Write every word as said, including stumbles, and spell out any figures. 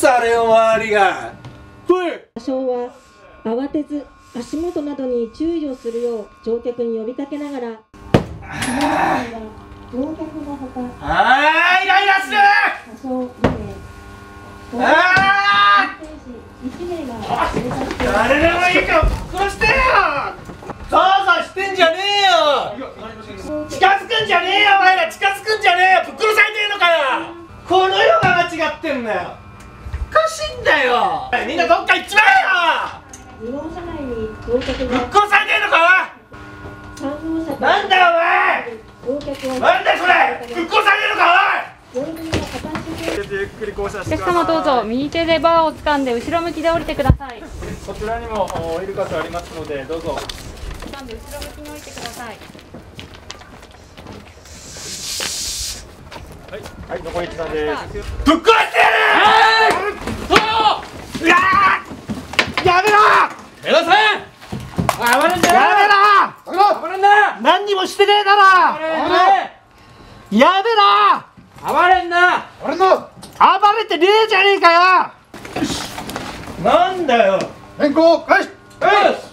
されよ周りが。おい。 車掌は慌てず足元などに注意をするよう乗客に呼びかけながら、乗客のほか、 あーイライラする。 車掌にめい、 あ運転士いちめいが警察署、 誰でもいいから殺してよ。ざわざわしてんじゃねえよ。近づくんじゃねえよお前ら。近づくんじゃねえよ。ぶっ殺されてんのかよ。この世が間違ってんだよ。おかしいんだよ。みんなどっか行っちまえよ。 に号車内に乗客ぶっが、 殺されてんのか。 さん号車となんだよお前。 乗客を、 なんだよそれ。ぶっ殺されてんのか乗組が破綻してゆっくり降車しお客てください。 様どうぞ右手でバーを掴んで後ろ向きで降りてください。 こちらにも降りる箇所ありますのでどうぞ。 掴んで後ろ向きに降りてください。 はい、はい、残り一段です。 ぶっ殺してやる。うわーやめろ。 目指せ。暴れんじゃねやめろ。 暴れんな。 何にもしてねえだろ。 暴れんな。 やめろ。 暴れんな。 俺の暴れてねえじゃねえかよ。なんだよ。 変更開始。よし。